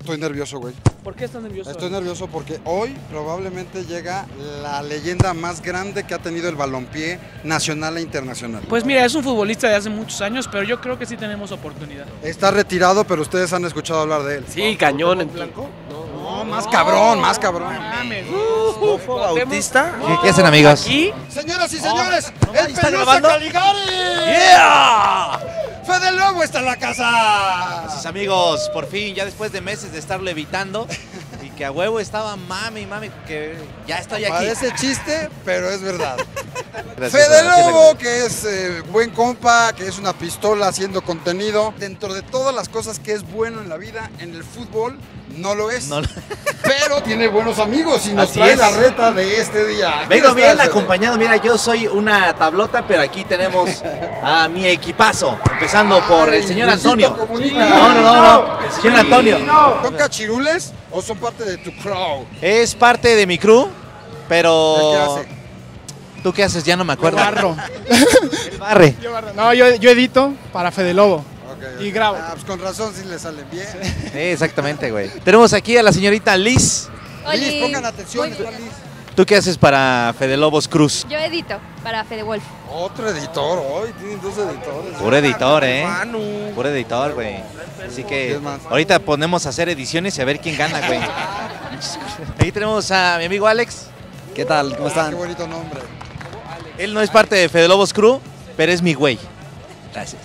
estoy nervioso, güey. ¿Por qué estás nervioso? Estoy nervioso porque hoy probablemente llega la leyenda más grande que ha tenido el balompié nacional e internacional. Pues mira, es un futbolista de hace muchos años, pero yo creo que sí tenemos oportunidad. Está retirado, pero ustedes han escuchado hablar de él. Sí, cañón. ¿En blanco? No, más cabrón, más cabrón. ¿Fofo Bautista? ¿Qué hacen, amigos? ¿Y? Señoras y señores, el ¿está Pelusa grabando? Caligari. ¡Yeah! Fede Lobo está en la casa. Sus amigos, por fin, ya después de meses de estarlo evitando y que a huevo estaba mami, que ya estoy aquí. Parece chiste, pero es verdad. Gracias, Fede gracias, Lobo, que es buen compa, que es una pistola haciendo contenido. Dentro de todas las cosas que es bueno en la vida, en el fútbol no lo es. No lo- Pero tiene buenos amigos y nos Así trae es. la reta de este día. Vengo ¿Quién bien está, Fede? acompañado, mira, yo soy una tablota, pero aquí tenemos a mi equipazo, empezando por el señor Luisito Antonio. Comunica. No, el señor Antonio. ¿Son cachirules o son parte de tu crew? Es parte de mi crew, pero... ¿Qué hace? ¿Tú qué haces? Ya no me acuerdo. Barro. El barre. No, yo edito para Fede Lobo. Ok, Y grabo. Ah, pues con razón sí le salen bien. Sí, exactamente, güey. Tenemos aquí a la señorita Liz. Liz, pongan atención, está Liz. ¿Tú qué haces para Fede Lobos Cruz? Yo edito para Fede Wolf. Otro editor, hoy tienen dos editores. Puro editor, Manu. Puro editor, güey. Así que ¿Quién más? ahorita ponemos a hacer ediciones y a ver quién gana, güey. Aquí tenemos a mi amigo Alex. ¿Qué tal? ¿Cómo Qué están? bonito nombre. Él no es parte de Fede Lobos Crew, pero es mi güey. Gracias.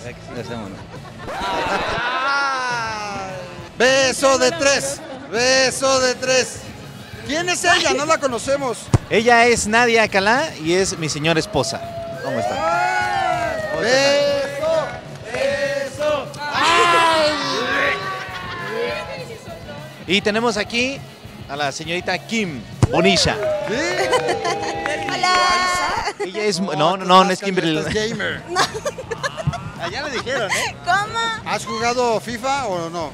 Beso de tres. Beso de tres. ¿Quién es ella? No la conocemos. Ella es Nadia Alcalá y es mi señora esposa. ¿Cómo está? Beso. Beso. Y tenemos aquí a la señorita Kim Bonilla. Hola. Ella es... No es Kimberly. Esta es gamer. Ya le dijeron, ¿eh? ¿Cómo? ¿Has jugado FIFA o no?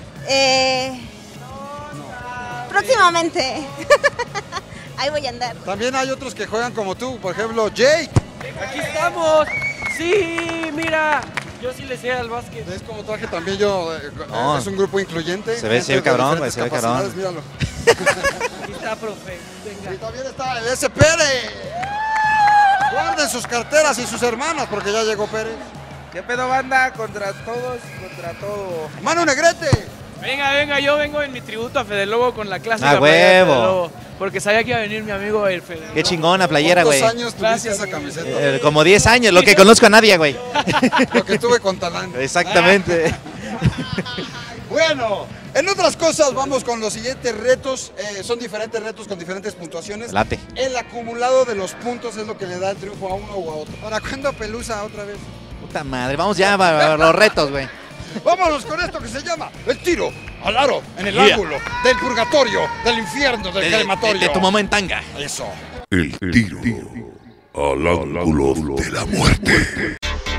Próximamente. Ahí voy a andar. También hay otros que juegan como tú, por ejemplo, Jake. ¡Aquí estamos! ¡Sí! ¡Mira! Yo sí le sé al básquet. Es como traje también yo. No. Es un grupo incluyente. Se ve gente de cabrón, güey, diferentes se ve capacidades, cabrón. Míralo. Aquí está, profe. Y Venga. también está el S. Pérez. Guarden sus carteras y sus hermanas porque ya llegó Pérez. ¿Qué pedo, banda? Contra todos, contra todo. Manu Negrete. Venga, yo vengo en mi tributo a Fede Lobo con la clásica ¡Ah, playera de huevo! Fede Lobo, porque sabía que iba a venir mi amigo el Fede Lobo. Qué chingona playera, güey. ¿Cuántos años tuviste Gracias, esa camiseta? Como 10 años, lo que conozco a Nadia, güey. Lo que tuve con Talán. Exactamente. Bueno, en otras cosas vamos con los siguientes retos. Son diferentes retos con diferentes puntuaciones. Late. El acumulado de los puntos es lo que le da el triunfo a uno o a otro. ¿Para cuándo Pelusa otra vez? Puta madre, vamos ya a los retos, güey. Vámonos con esto que se llama el tiro al aro en el Yeah. ángulo del purgatorio, del infierno, del crematorio. De tu mamá en tanga. Eso. El tiro al ángulo de la muerte.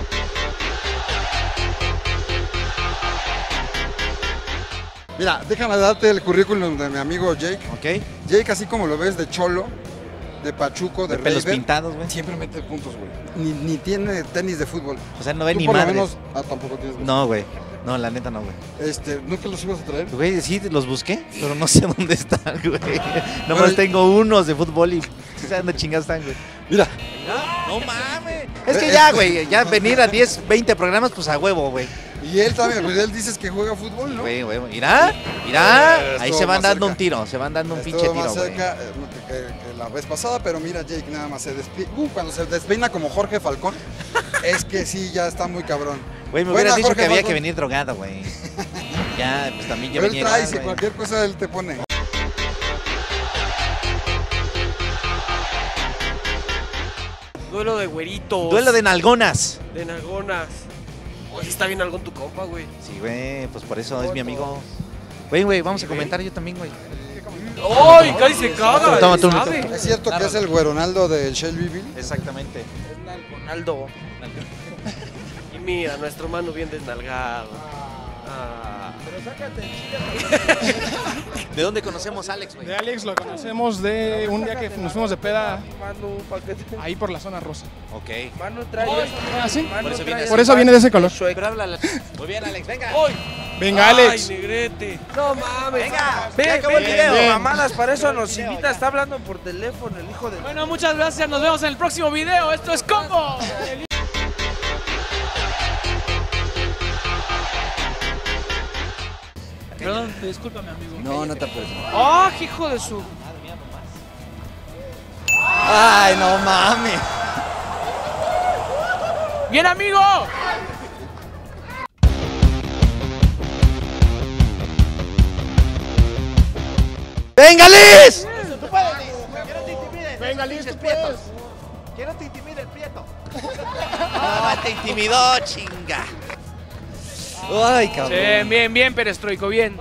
Mira, déjame darte el currículum de mi amigo Jake. ¿Ok? Jake, así como lo ves, de cholo, de pachuco, de, De pelos raver, pintados, güey. siempre mete puntos, güey. Ni tiene tenis de fútbol. O sea, no ve Tú ni por lo madre. menos, tampoco tienes. No, güey. No, la neta no, güey. ¿Nunca los ibas a traer? Güey, sí, los busqué, pero no sé dónde están, güey. Nomás Bueno, tengo unos de fútbol y no sé dónde chingados están, güey. Mira, No mames. Es que ya, güey, ya venir a 10, 20 programas, pues a huevo, güey. y él también, pues él dices que juega fútbol, ¿no? Güey, irá. Ahí estuvo se van más dando cerca. un tiro, se van dando un pinche Estuvo tiro, más güey. cerca que la vez pasada, pero mira, Jake nada más se despeina. Cuando se despeina como Jorge Falcón, es que sí, ya está muy cabrón. Güey, me Buena, hubieras dicho Jorge que había Falcón. que venir drogado, güey. Ya, pues también yo Pero él venía trae, igual, si güey. cualquier cosa él te pone. Duelo de güeritos. Duelo de nalgonas. De nalgonas. Oye, está bien algo en tu compa, güey. Sí, güey, pues por eso es mi amigo. Güey, vamos a comentar yo también, güey. ¡Ay, casi se caga! Toma, tú, ¿sabe? ¿Es cierto que es el güeronaldo del Shelbyville? Exactamente. Ronaldo. Y mira, nuestro mano bien desnalgado. Ah. ¿De dónde conocemos a Alex, güey? De Alex lo conocemos de un día que nos fuimos de peda Manu, pa' que te- ahí por la zona rosa. Ok. Manu trae. ¿Ah, sí? Manu Por eso trae- viene Por eso viene de ese color. Pero háblale. Muy bien, Alex, venga. ¡Ay! Venga, Alex. Ay, Negrete. No mames. Venga, Ven, ya acabó el ven. video. Bien. Mamadas, para eso nos invita. Está hablando por teléfono el hijo de... Bueno, muchas gracias. Nos vemos en el próximo video. Esto es Combo. Perdón, discúlpame, amigo. No, no te apures. ¡Ah, hijo de su! Ay, no mames. ¡Bien, amigo! ¡Venga, Liz! Venga, Liz, tú puedes. Que no te intimide el prieto. No, te intimidó, chinga. Ay, cabrón. Bien, bien, bien, perestroico, bien.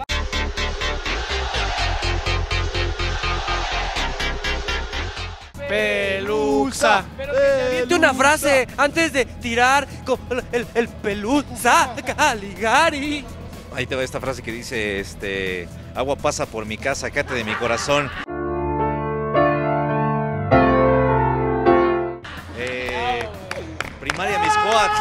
Pelusa. Pero que te aviente una frase antes de tirar con el pelusa Caligari. Ahí te va esta frase que dice, agua pasa por mi casa, cállate de mi corazón. Primaria Miscoac.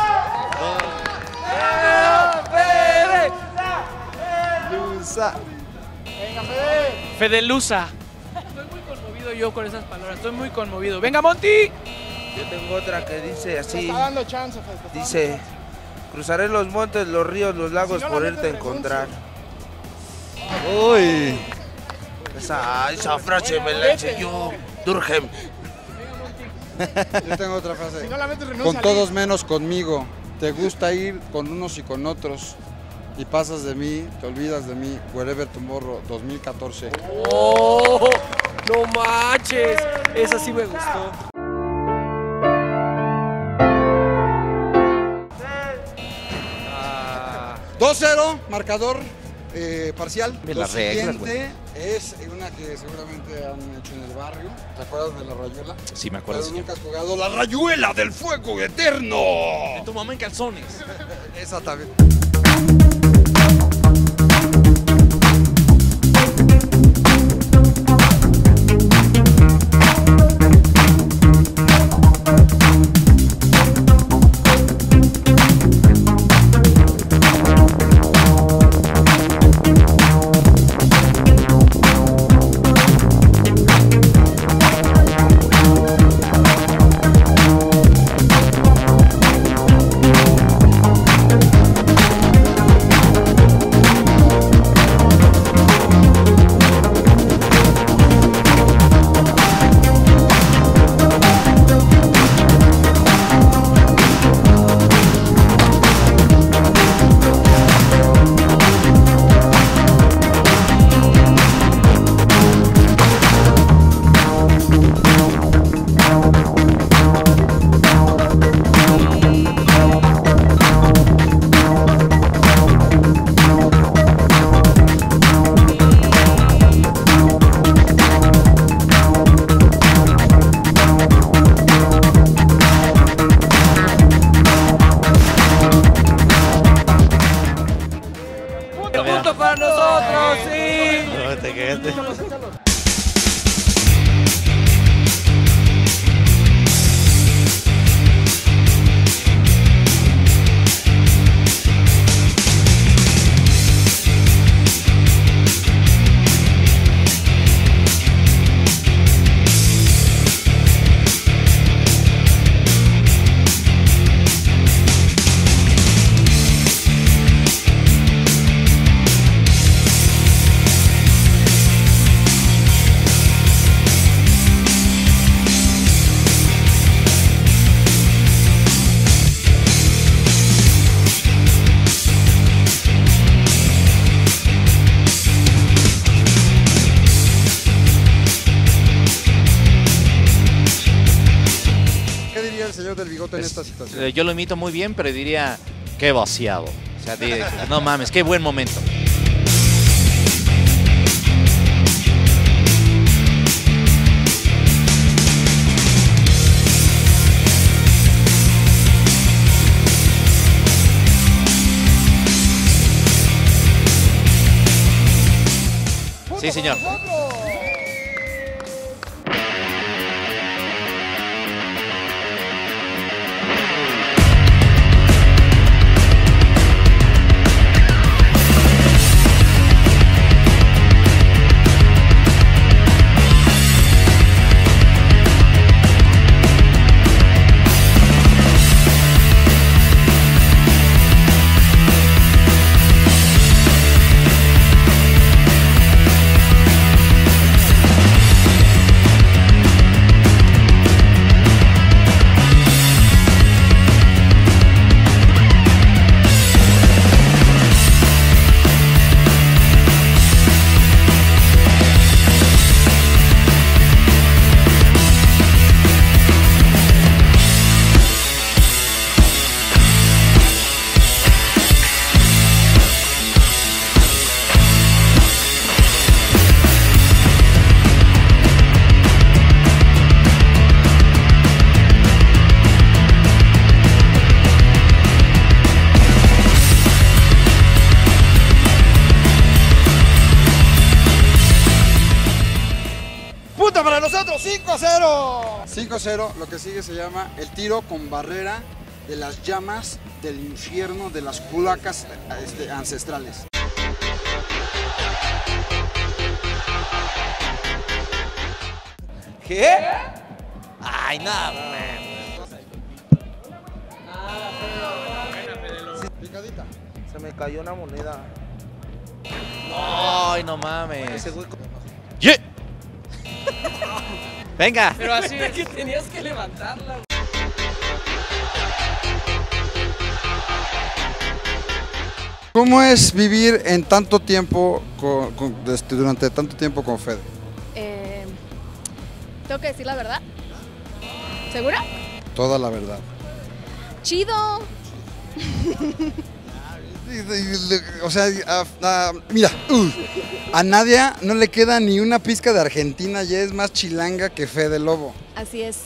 Fedelusa. Estoy muy conmovido yo con esas palabras, estoy muy conmovido. ¡Venga, Monty! Yo tengo otra que dice Te así. está dando chance, Fede, te está dando Dice, chance. cruzaré los montes, los ríos, los lagos Si no, por la irte a metes, encontrar. Uy. Esa frase me la enseñó Durkheim. Yo tengo otra frase. Si no la metes, renuncia. Con todos menos conmigo. Te gusta ir con unos y con otros. Y pasas de mí, te olvidas de mí. Wherever Tomorrow 2014. ¡Oh! ¡No manches! Esa sí me gustó. Ah, 2-0, marcador parcial. De Lo las reglas, siguiente es una que seguramente han hecho en el barrio. ¿Te acuerdas de la rayuela? Sí, me acuerdo, Pero señor. nunca has jugado la rayuela del fuego eterno. Tu mamá en calzones. Esa también. ¡Punto para nosotros! ¡Sí! No, te quedaste. ¿Qué diría el señor del bigote en esta situación? Yo lo imito muy bien, pero diría, qué vaciado. O sea, no mames, qué buen momento. Sí, señor. punto para nosotros, 5-0. 5-0, lo que sigue se llama el tiro con barrera de las llamas del infierno de las culacas ancestrales. ¿Qué? Ay, no, man. Picadita. Se me cayó una moneda. Ay, no mames. Ese güey. ¡Yeah! Venga. Pero así es que tenías que levantarla. ¿Cómo es vivir en tanto tiempo durante tanto tiempo con Fede? ¿Tengo que decir la verdad? ¿Segura? Toda la verdad. Chido. O sea, mira, a Nadia no le queda ni una pizca de Argentina, ya es más chilanga que Fede Lobo. Así es.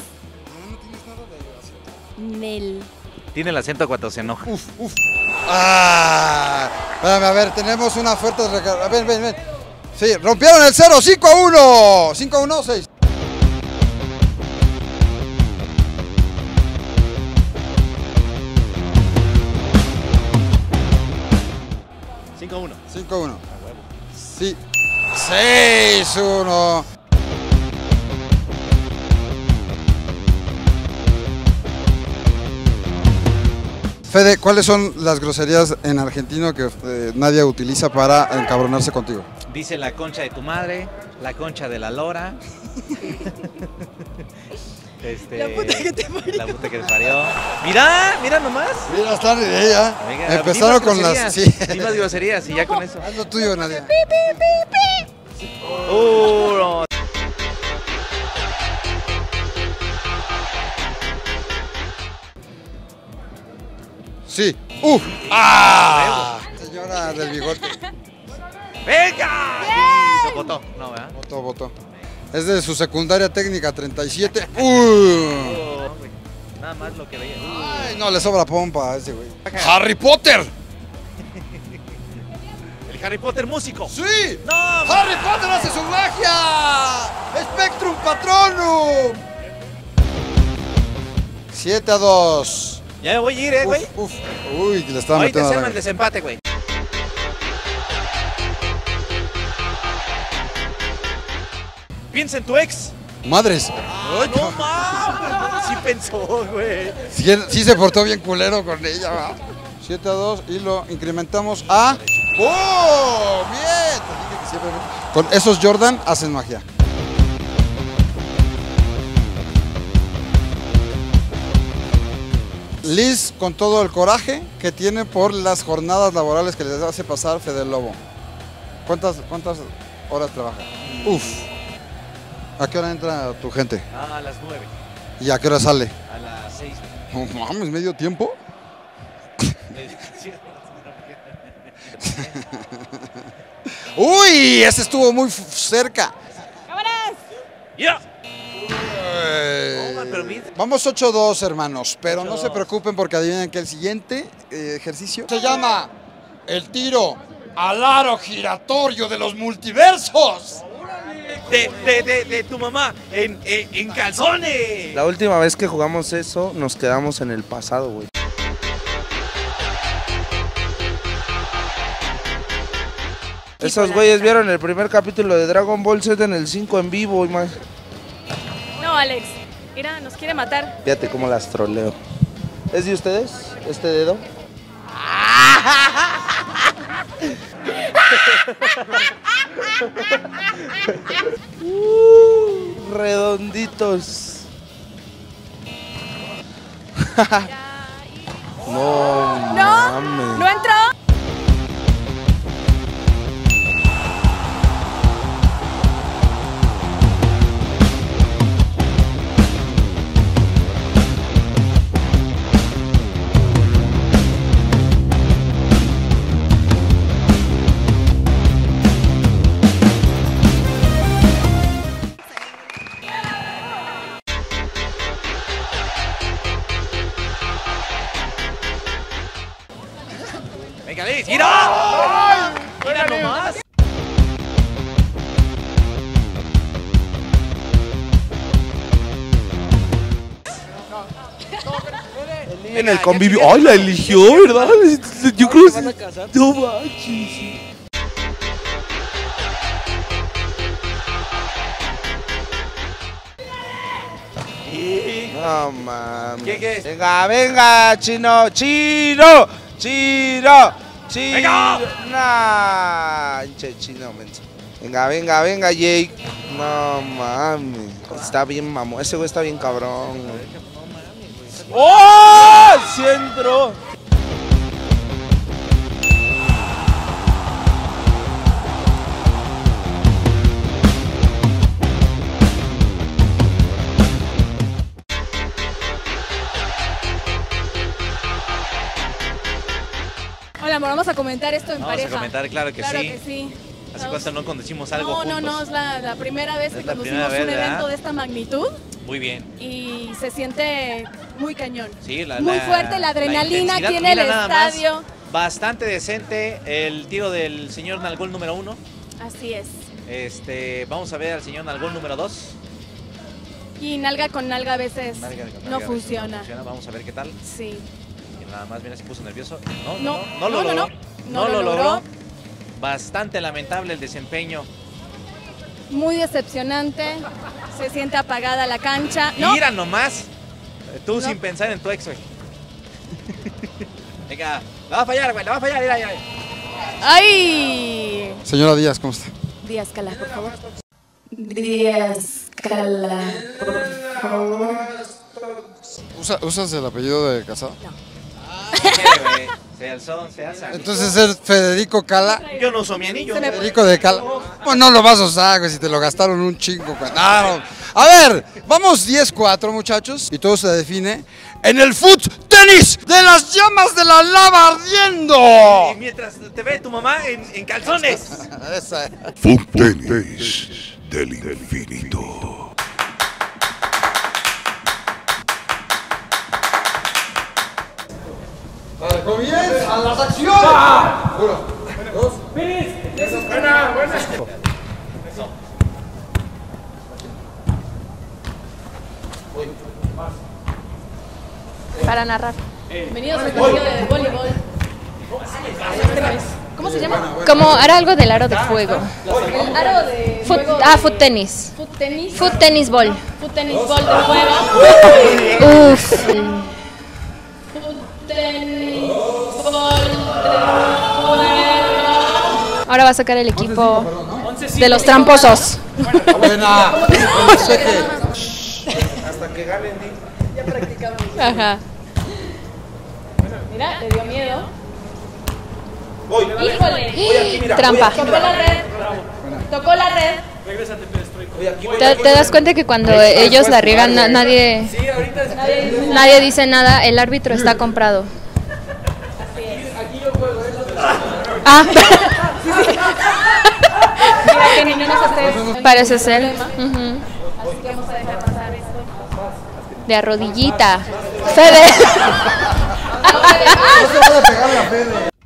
Nel. Tiene el acento cuando se enoja. Espérame, a ver, tenemos una oferta de recarga. Ven. Sí, rompieron el 0, 5-1. 5-1, 6. 5-1. Sí. 6-1. Fede, ¿cuáles son las groserías en argentino que Nadia utiliza para encabronarse contigo? Dice la concha de tu madre, la concha de la lora. La puta que te parió. La puta que te parió. Mira nomás. Mira, están ya. Venga, Empezaron di más con las... groserías, Sí. di más groserías y ya con eso. Haz lo tuyo, Nadia. No. Sí. Señora del bigote. ¡Venga! Se votó. No, ¿verdad? Votó. Es de su secundaria técnica 37. Nada más lo que veía. Ay, no, le sobra pompa a ese güey. ¡Harry Potter! El Harry Potter músico. ¡Sí! ¡No! ¡Harry Potter hace su magia! ¡Spectrum Patronum! 7-2. Ya me voy a ir, güey. Uy, que le estaba Ahorita metiendo hacemos la... el desempate, güey. Piensa en tu ex. Madres. Ay, no mames. Sí pensó, güey. Sí se portó bien culero con ella, ¿va? 7-2 y lo incrementamos a... ¡Oh! ¡Bien! Te dije que siempre... Con esos Jordan hacen magia. Liz con todo el coraje que tiene por las jornadas laborales que les hace pasar Fede Lobo. ¿Cuántas horas trabaja? ¿A qué hora entra tu gente? A las 9. ¿Y a qué hora sale? A las 6. No mames, ¿medio tiempo? ¡Uy! Ese estuvo muy cerca. ¡Cámaras! ¡Ya! Pero mira. Vamos 8-2, hermanos, pero no se preocupen porque adivinen que el siguiente ejercicio se llama el tiro al aro giratorio de los multiversos. De tu mamá en calzones. La última vez que jugamos eso, nos quedamos en el pasado, güey. Esos güeyes vieron el primer capítulo de Dragon Ball Z en el 5 en vivo y más. No, Alex. Mira, nos quiere matar. Fíjate cómo las troleo. ¿Es de ustedes? ¿Este dedo? Redonditos. No, mames. ¿No entró? en el convivio. ¡Ay, la eligió, verdad! Yo creo que... No manches. No mames. ¿Qué es? Venga, venga, chino. Chino. ¡Venga! Nah, hinche chino, menso. Venga, Jake. No mames. Está bien, mamón. Ese güey está bien cabrón. ¡Oh! ¡Centro! Hola, amor, vamos a comentar esto en pareja. Vamos a comentar, claro que Claro sí. que sí. ¿Hace cuánto no conducimos algo No, juntos? no, es la primera vez que Es la conducimos primera un vez, evento ¿verdad? de esta magnitud Muy bien. y se siente muy cañón. Sí, Muy fuerte la adrenalina aquí en el estadio. Bastante decente el tiro del señor Nalgón número 1. Así es. Vamos a ver al señor Nalgón número 2. Y nalga con nalga a veces Nalga con nalga, no a ver si funciona. Vamos a ver qué tal. Sí. Y nada más, mira, se puso nervioso. No lo logró. No lo logró. Bastante lamentable el desempeño. Muy decepcionante. Se siente apagada la cancha. No. Mira nomás. Tú No. sin pensar en tu ex, güey. Venga, la va a fallar, güey, la va a fallar. Mira. ¡Ay! Señora Díaz, ¿cómo está? Díaz Cala, por favor. Díaz Cala, por favor. ¿Usas el apellido de casado? Se alzó, se alza. Entonces es Federico Cala. Yo no uso mi anillo. Federico de Cala. Pues no lo vas a usar, güey, si te lo gastaron un chingo. Güey. No. A ver, vamos 10-4, muchachos. Y todo se define en el foot tenis de las llamas de la lava ardiendo. Y mientras te ve tu mamá en calzones. Esa. Foot Tenis del infinito. ¡Comienzan las acciones! Uno, dos, buena. Para narrar. Bienvenidos al partido de voleibol. ¿Cómo se llama? Como era algo del aro de fuego. El aro de fuego. Foot tenis. Foot tenis. Foot tenis ball. Foot tenis ball de fuego. Uf. Foot tenis ball de fuego. Ahora va a sacar el equipo de los tramposos. Buena. Hasta que ganen. Ya practicamos. Ajá. Mira, le dio miedo. Voy. ¡Híjole! Trampa. Tocó la red. Tocó la red. ¿Te das cuenta que cuando ellos la riegan nadie dice nada? El árbitro está comprado. Ah. Mira que niño no se esté. Parece ser. Así que vamos a dejar pasar esto. De arrodillita. Fede. No se vaya a pegar la Fede.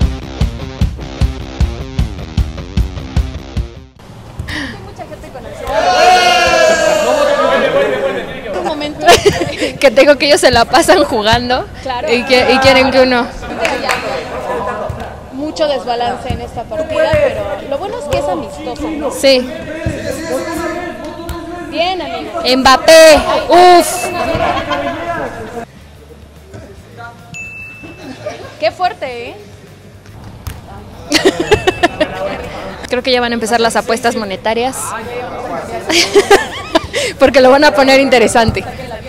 Un momento. Que tengo que ellos se la pasan jugando. Claro. Y quieren que uno. Mucho desbalance en esta partida, pero lo bueno es que es amistosa, ¿no? Sí. Bien, amigo. Mbappé. Uf. Qué fuerte, ¿eh? Creo que ya van a empezar las apuestas monetarias. Porque lo van a poner interesante.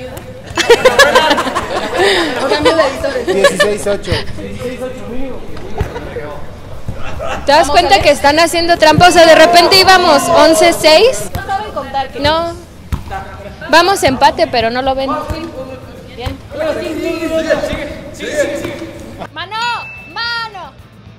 Cambio de editores. 16-8. ¿Te das cuenta que están haciendo trampa? O sea, de repente íbamos 11-6. No saben contar. Que No. Vamos empate, pero no lo ven. Bien. ¡Mano! ¡Mano!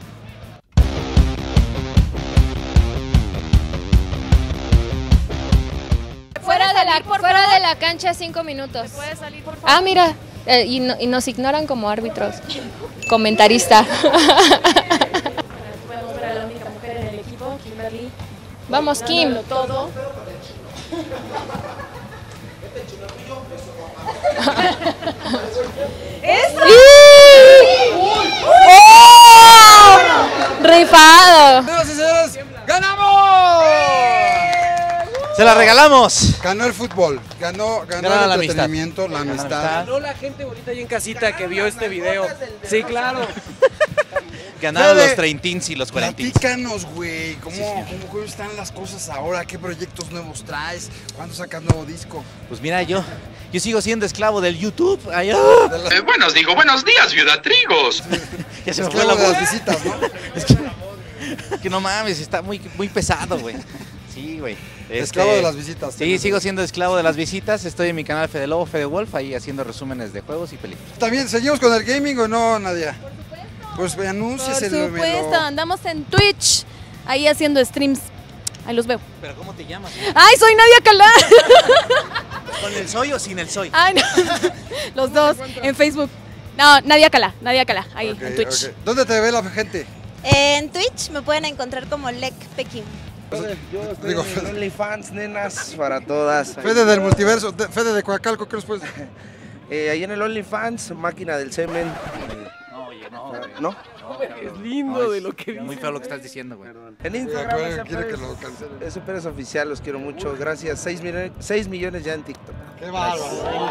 Fuera de la cancha 5 minutos. ¿Puedes salir, por favor? Ah, mira. Y nos ignoran como árbitros. Comentarista. Podemos ver a la única mujer en el equipo, Kimberly. Vamos, Kim. Dándolo todo. ¡Oh! ¡Rifado! Señoras y señores, ¡ganamos! ¡Se la regalamos! Ganó el fútbol, ganó la el amistad. entretenimiento, la Ganó la amistad. amistad. Ganó la gente bonita ahí en casita que vio este video. Sí, claro. Ganaron Fede, los treintins y los cuarentins. Platícanos, güey, ¿cómo están las cosas ahora? ¿Qué proyectos nuevos traes? ¿Cuándo sacas nuevo disco? Pues mira, yo sigo siendo esclavo del YouTube. Ay, Buenos días, viudatrigos. ya se me fue la Esclavo de voz. las visitas, ¿no? Que no mames, está muy pesado, güey. Sí, güey. Esclavo de las visitas. Sí, sigo siendo esclavo de las visitas. Estoy en mi canal Fede Lobo, Fede Wolf, ahí haciendo resúmenes de juegos y películas. ¿También seguimos con el gaming o no, Nadia? Pues Por anúncieselo. supuesto, andamos en Twitch, ahí haciendo streams. Ahí los veo. ¿Pero cómo te llamas? ¡Ay, soy Nadia Calá! ¿Con el soy o sin el soy? Ay, no. Los dos, en Facebook. No, Nadia Calá, ahí, Ok, en Twitch. ok. ¿Dónde te ve la gente? En Twitch me pueden encontrar como Lek Pekin. Yo estoy Digo, en OnlyFans, nenas, para todas. Fede del multiverso, Fede de Coacalco, ¿qué nos puedes decir? Ahí en el OnlyFans, máquina del semen. No, oye, no. ¿No? Es lindo de lo que dice. Muy feo lo que estás diciendo, güey. En Instagram, Acuérdate, quiere que lo cancelen. es Super Oficial, los quiero mucho. Gracias. 6 millones ya en TikTok. ¡Qué bárbaro!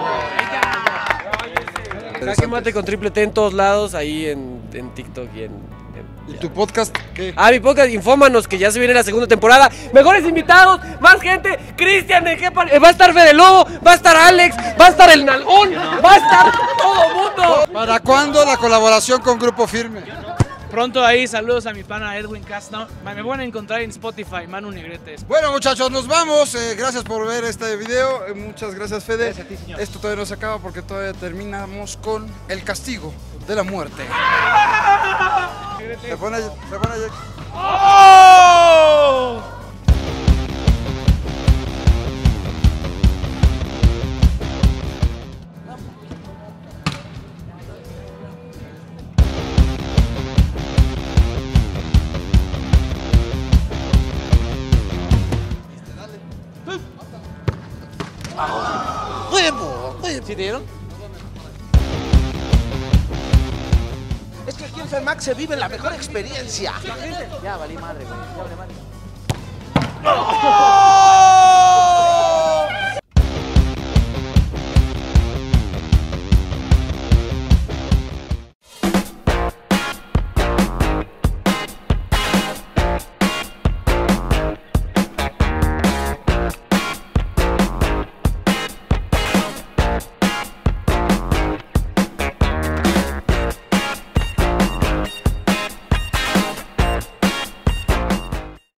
Jaque Mate con triple T en todos lados, ahí en TikTok y en... ¿Y tu podcast qué? Ah, mi podcast, infómanos, que ya se viene la segunda temporada. Mejores invitados, más gente. Cristian, va a estar Fede Lobo, va a estar Alex, va a estar el Nalgón, va a estar todo el mundo. ¿Para cuándo la colaboración con Grupo Firme? Pronto ahí, saludos a mi pana Edwin Castro. Me pueden encontrar en Spotify, Manu Negretes. Bueno, muchachos, nos vamos. Gracias por ver este video. Muchas gracias, Fede. Gracias a ti, señor. Esto todavía no se acaba porque todavía terminamos con el castigo de la muerte. Se pone ¿Sí te dieron? Es que aquí en Fermax se vive la mejor experiencia. Ya valí madre, güey. Ya valí madre.